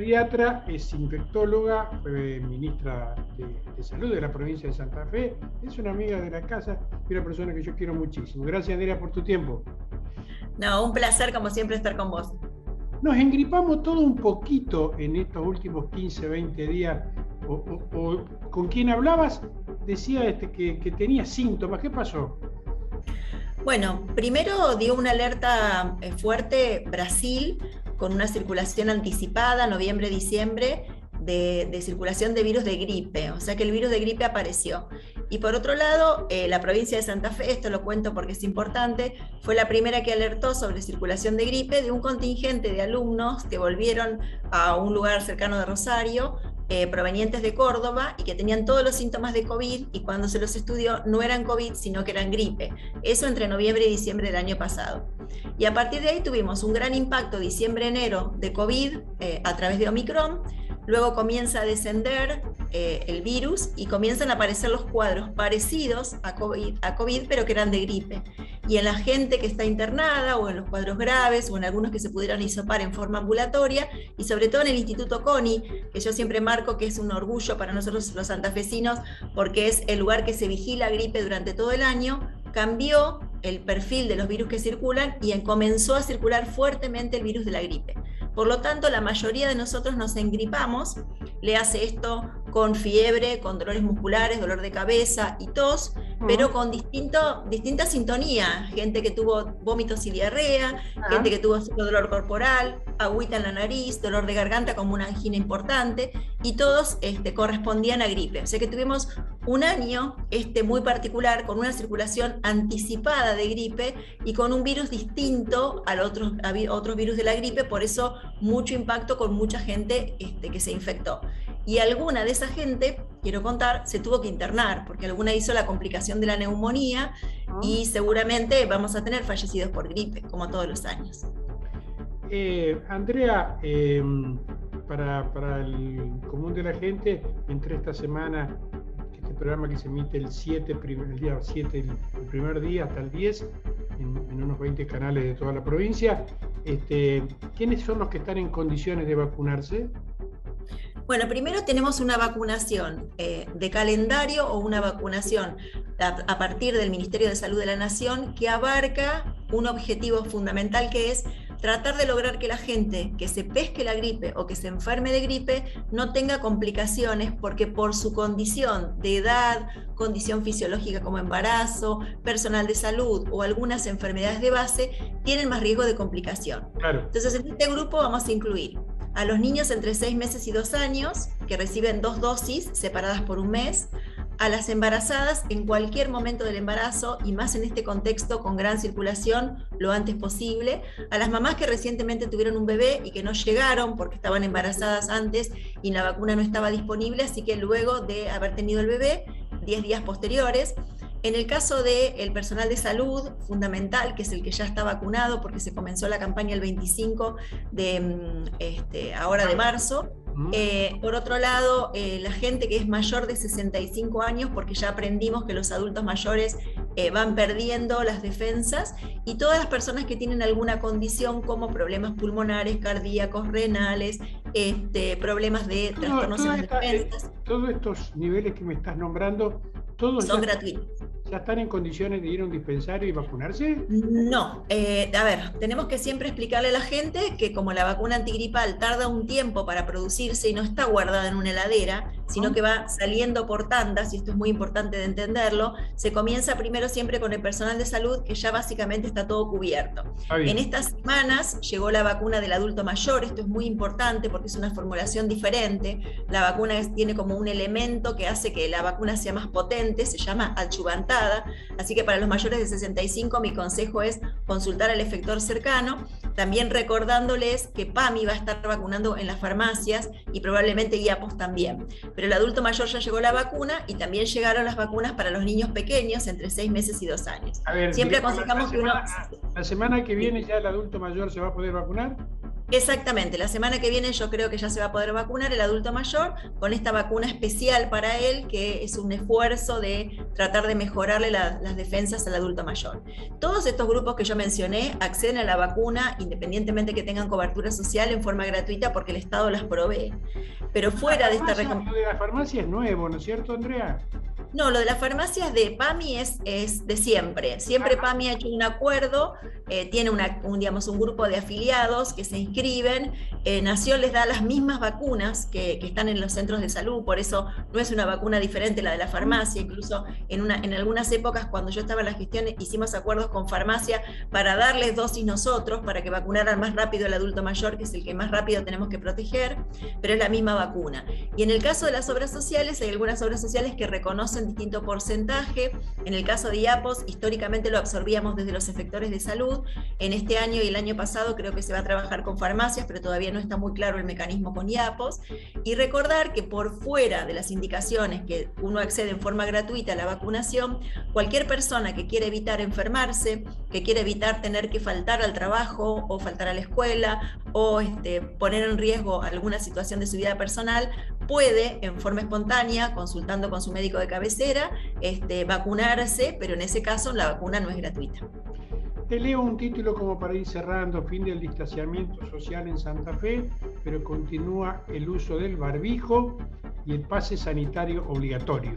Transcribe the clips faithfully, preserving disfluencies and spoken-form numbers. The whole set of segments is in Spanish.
pediatra, es infectóloga, fue ministra de, de Salud de la provincia de Santa Fe, es una amiga de la casa y una persona que yo quiero muchísimo. Gracias, Andrea, por tu tiempo. No, un placer como siempre estar con vos. Nos engripamos todo un poquito en estos últimos quince, veinte días. O, o, o, ¿Con quién hablabas? Decía este que, que tenía síntomas. ¿Qué pasó? Bueno, primero dio una alerta fuerte Brasil con una circulación anticipada, noviembre-diciembre, de, de circulación de virus de gripe, o sea que el virus de gripe apareció. Y por otro lado, eh, la provincia de Santa Fe, esto lo cuento porque es importante, fue la primera que alertó sobre circulación de gripe de un contingente de alumnos que volvieron a un lugar cercano de Rosario, Eh, provenientes de Córdoba y que tenían todos los síntomas de COVID, y cuando se los estudió no eran COVID sino que eran gripe. Eso entre noviembre y diciembre del año pasado. Y a partir de ahí tuvimos un gran impacto diciembre-enero de COVID eh, a través de Omicron. Luego comienza a descender eh, el virus y comienzan a aparecer los cuadros parecidos a COVID, a COVID, pero que eran de gripe. Y en la gente que está internada, o en los cuadros graves, o en algunos que se pudieron hisopar en forma ambulatoria, y sobre todo en el Instituto CONI, que yo siempre marco que es un orgullo para nosotros los santafesinos, porque es el lugar que se vigila gripe durante todo el año, cambió el perfil de los virus que circulan y comenzó a circular fuertemente el virus de la gripe. Por lo tanto, la mayoría de nosotros nos engripamos, le hace esto con fiebre, con dolores musculares, dolor de cabeza y tos, uh-huh. pero con distinto, distinta sintonía. Gente que tuvo vómitos y diarrea, uh-huh. gente que tuvo dolor corporal, agüita en la nariz, dolor de garganta como una angina importante, y todos este, correspondían a gripe. O sea que tuvimos un año este, muy particular, con una circulación anticipada de gripe y con un virus distinto a otros, a otros virus de la gripe, por eso mucho impacto con mucha gente este, que se infectó. Y alguna de esa gente, quiero contar, se tuvo que internar, porque alguna hizo la complicación de la neumonía, uh-huh. y seguramente vamos a tener fallecidos por gripe, como todos los años. Eh, Andrea, eh, para, para el común de la gente, entre esta semana, este programa que se emite el siete, primer, el día siete, el, el primer día hasta el diez, en, en unos veinte canales de toda la provincia, este, ¿quiénes son los que están en condiciones de vacunarse? Bueno, primero tenemos una vacunación eh, de calendario, o una vacunación a, a partir del Ministerio de Salud de la Nación, que abarca un objetivo fundamental, que es tratar de lograr que la gente que se pesque la gripe o que se enferme de gripe no tenga complicaciones, porque por su condición de edad, condición fisiológica como embarazo, personal de salud o algunas enfermedades de base, tienen más riesgo de complicación. Claro. Entonces, en este grupo vamos a incluir a los niños entre seis meses y dos años, que reciben dos dosis separadas por un mes, a las embarazadas en cualquier momento del embarazo, y más en este contexto con gran circulación, lo antes posible, a las mamás que recientemente tuvieron un bebé y que no llegaron porque estaban embarazadas antes y la vacuna no estaba disponible, así que luego de haber tenido el bebé, diez días posteriores. En el caso del personal de salud, fundamental, que es el que ya está vacunado, porque se comenzó la campaña el veinticinco de, este, ahora de marzo. Eh, por otro lado, eh, la gente que es mayor de sesenta y cinco años, porque ya aprendimos que los adultos mayores eh, van perdiendo las defensas, y todas las personas que tienen alguna condición como problemas pulmonares, cardíacos, renales, este, problemas de todo, trastornos en las esta, defensas. Eh, todos estos niveles que me estás nombrando, todos son ya, gratuitos. ¿Ya están en condiciones de ir a un dispensario y vacunarse? No, eh, a ver, tenemos que siempre explicarle a la gente que como la vacuna antigripal tarda un tiempo para producirse y no está guardada en una heladera, sino que va saliendo por tandas, y esto es muy importante de entenderlo, se comienza primero siempre con el personal de salud, que ya básicamente está todo cubierto. En estas semanas llegó la vacuna del adulto mayor, esto es muy importante porque es una formulación diferente, la vacuna es, tiene como un elemento que hace que la vacuna sea más potente, se llama adyuvantada. Así que para los mayores de sesenta y cinco mi consejo es consultar al efector cercano, también recordándoles que PAMI va a estar vacunando en las farmacias y probablemente IAPOS también. Pero el adulto mayor ya llegó la vacuna, y también llegaron las vacunas para los niños pequeños entre seis meses y dos años. A ver, siempre aconsejamos la, que uno... La semana que viene ya el adulto mayor se va a poder vacunar. Exactamente, la semana que viene yo creo que ya se va a poder vacunar el adulto mayor con esta vacuna especial para él, que es un esfuerzo de tratar de mejorarle la, las defensas al adulto mayor. Todos estos grupos que yo mencioné acceden a la vacuna independientemente que tengan cobertura social en forma gratuita porque el Estado las provee. Pero fuera de esta recomendación... Lo de la farmacia es nuevo, ¿no es cierto, Andrea? No, lo de las farmacias de PAMI es, es de siempre. Siempre PAMI ha hecho un acuerdo, eh, tiene una, un, digamos, un grupo de afiliados que se inscriben. Eh, Nación les da las mismas vacunas que, que están en los centros de salud, por eso no es una vacuna diferente la de la farmacia. Incluso en, una, en algunas épocas, cuando yo estaba en la gestión, hicimos acuerdos con farmacia para darles dosis nosotros, para que vacunaran más rápido al adulto mayor, que es el que más rápido tenemos que proteger, pero es la misma vacuna. Y en el caso de las obras sociales, hay algunas obras sociales que reconocen distinto porcentaje. En el caso de IAPOS, históricamente lo absorbíamos desde los efectores de salud. En este año y el año pasado creo que se va a trabajar con farmacias, pero todavía no está muy claro el mecanismo con IAPOS. Y recordar que por fuera de las indicaciones que uno accede en forma gratuita a la vacunación, cualquier persona que quiere evitar enfermarse, que quiere evitar tener que faltar al trabajo o faltar a la escuela o este, poner en riesgo alguna situación de su vida personal, puede en forma espontánea, consultando con su médico de cabecera, este, vacunarse, pero en ese caso la vacuna no es gratuita. Te leo un título como para ir cerrando: fin del distanciamiento social en Santa Fe, pero continúa el uso del barbijo y el pase sanitario obligatorio.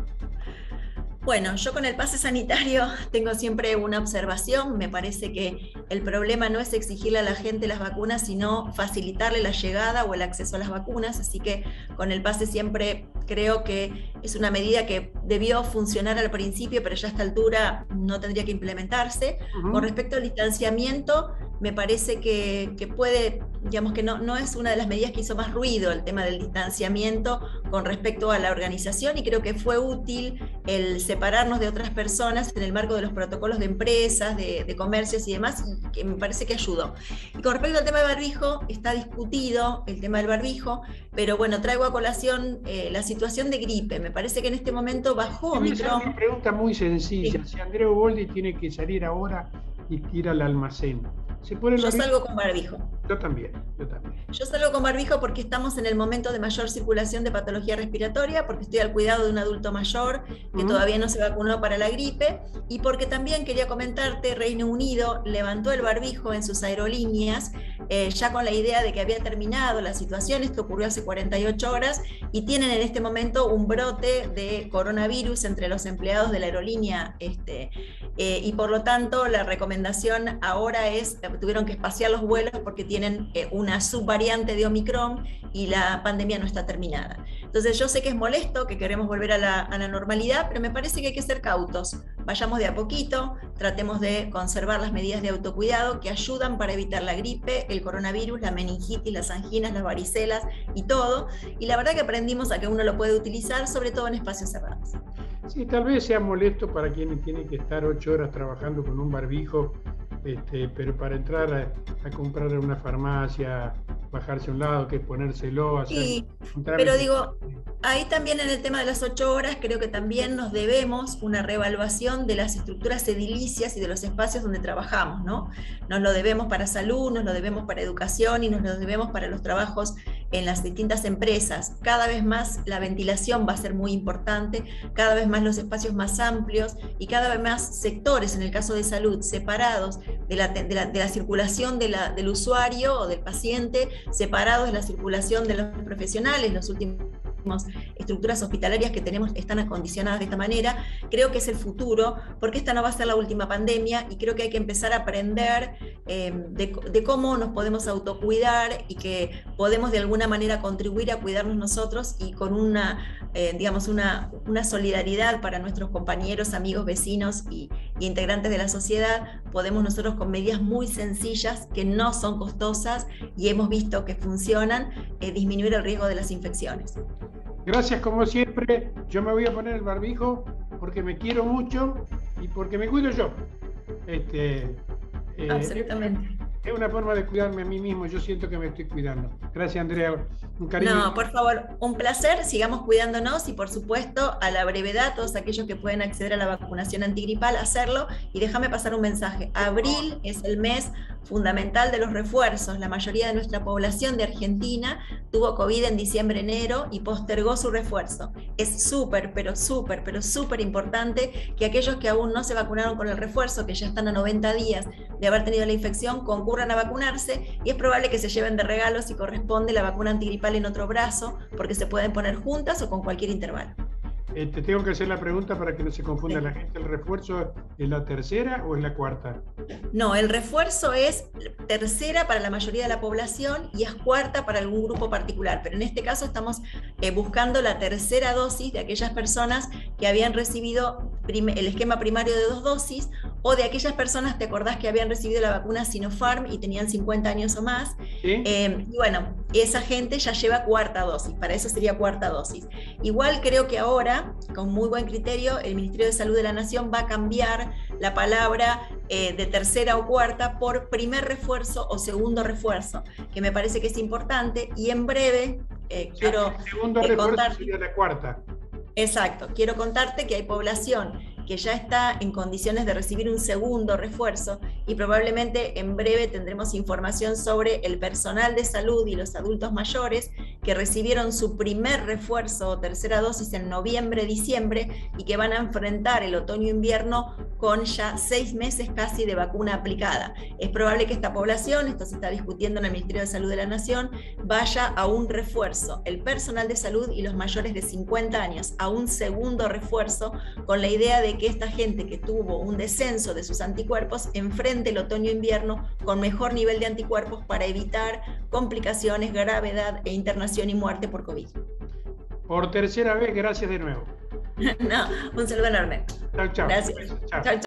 Bueno, yo con el pase sanitario tengo siempre una observación. Me parece que el problema no es exigirle a la gente las vacunas, sino facilitarle la llegada o el acceso a las vacunas. Así que con el pase siempre creo que es una medida que debió funcionar al principio, pero ya a esta altura no tendría que implementarse. Uh-huh. Con respecto al distanciamiento, me parece que, que puede, digamos que no, no es una de las medidas que hizo más ruido el tema del distanciamiento con respecto a la organización, y creo que fue útil el separarnos de otras personas en el marco de los protocolos de empresas, de, de comercios y demás, y que me parece que ayudó. Y con respecto al tema del barbijo, está discutido el tema del barbijo, pero bueno, traigo a colación eh, la situación de gripe. Me parece que en este momento bajó Omicron. Una pregunta muy sencilla. Sí. Si Andrea Uboldi tiene que salir ahora y ir al almacén, ¿se pone el Yo barbijo? salgo con barbijo. Yo también, yo también. Yo salgo con barbijo porque estamos en el momento de mayor circulación de patología respiratoria, porque estoy al cuidado de un adulto mayor que uh-huh. todavía no se vacunó para la gripe, y porque también quería comentarte, Reino Unido levantó el barbijo en sus aerolíneas, eh, ya con la idea de que había terminado la situación. Esto ocurrió hace cuarenta y ocho horas, y tienen en este momento un brote de coronavirus entre los empleados de la aerolínea, este, eh, y por lo tanto la recomendación ahora es, tuvieron que espaciar los vuelos porque tienen eh, una subvariante de Omicron y la pandemia no está terminada. Entonces yo sé que es molesto, que queremos volver a la, a la normalidad, pero me parece que hay que ser cautos. Vayamos de a poquito, tratemos de conservar las medidas de autocuidado que ayudan para evitar la gripe, el coronavirus, la meningitis, las anginas, las varicelas y todo. Y la verdad que aprendimos a que uno lo puede utilizar, sobre todo en espacios cerrados. Sí, tal vez sea molesto para quienes tienen que estar ocho horas trabajando con un barbijo, este, pero para entrar a, a comprar en una farmacia, bajarse a un lado, que es ponérselo, hacer... Sí, pero digo, ahí también en el tema de las ocho horas creo que también nos debemos una reevaluación de las estructuras edilicias y de los espacios donde trabajamos, ¿no? Nos lo debemos para salud, nos lo debemos para educación y nos lo debemos para los trabajos en las distintas empresas. Cada vez más la ventilación va a ser muy importante, cada vez más los espacios más amplios y cada vez más sectores, en el caso de salud, separados de la, de la, de la circulación de la, del usuario o del paciente, separados de la circulación de los profesionales. Los últimos estructuras hospitalarias que tenemos están acondicionadas de esta manera. Creo que es el futuro, porque esta no va a ser la última pandemia, y creo que hay que empezar a aprender eh, de, de cómo nos podemos autocuidar y que podemos de alguna manera contribuir a cuidarnos nosotros, y con una, eh, digamos, una, una solidaridad para nuestros compañeros, amigos, vecinos y, y integrantes de la sociedad, podemos nosotros con medidas muy sencillas que no son costosas y hemos visto que funcionan, eh, disminuir el riesgo de las infecciones. Gracias como siempre. Yo me voy a poner el barbijo porque me quiero mucho y porque me cuido yo. Este, eh, Absolutamente. Es una forma de cuidarme a mí mismo, yo siento que me estoy cuidando. Gracias, Andrea. Un cariño. No, por favor, un placer, sigamos cuidándonos y por supuesto a la brevedad todos aquellos que pueden acceder a la vacunación antigripal, hacerlo. Y déjame pasar un mensaje, abril es el mes fundamental de los refuerzos, la mayoría de nuestra población de Argentina tuvo COVID en diciembre, enero y postergó su refuerzo. Es súper, pero súper, pero súper importante que aquellos que aún no se vacunaron con el refuerzo, que ya están a noventa días de haber tenido la infección, concurran a vacunarse y es probable que se lleven de regalo si corresponde la vacuna antigripal en otro brazo, porque se pueden poner juntas o con cualquier intervalo. Eh, te tengo que hacer la pregunta para que no se confunda sí. la gente. ¿El refuerzo es la tercera o es la cuarta? No, el refuerzo es tercera para la mayoría de la población y es cuarta para algún grupo particular, pero en este caso estamos eh, buscando la tercera dosis de aquellas personas que habían recibido el esquema primario de dos dosis o de aquellas personas, ¿te acordás que habían recibido la vacuna Sinopharm y tenían cincuenta años o más? ¿Sí? Eh, y bueno, esa gente ya lleva cuarta dosis, para eso sería cuarta dosis. Igual creo que ahora, con muy buen criterio, el Ministerio de Salud de la Nación va a cambiar la palabra eh, de tercera o cuarta por primer refuerzo o segundo refuerzo, que me parece que es importante y en breve eh, o sea, quiero el segundo eh, refuerzo contar... sería la cuarta. Exacto, quiero contarte que hay población que ya está en condiciones de recibir un segundo refuerzo y probablemente en breve tendremos información sobre el personal de salud y los adultos mayores que recibieron su primer refuerzo o tercera dosis en noviembre, diciembre y que van a enfrentar el otoño-invierno con ya seis meses casi de vacuna aplicada. Es probable que esta población, esto se está discutiendo en el Ministerio de Salud de la Nación, vaya a un refuerzo, el personal de salud y los mayores de cincuenta años, a un segundo refuerzo con la idea de que esta gente que tuvo un descenso de sus anticuerpos enfrente el otoño-invierno con mejor nivel de anticuerpos para evitar complicaciones, gravedad e internación y muerte por COVID. Por tercera vez, gracias de nuevo. No, un saludo enorme. Chao, chao. Gracias. Chao, chao.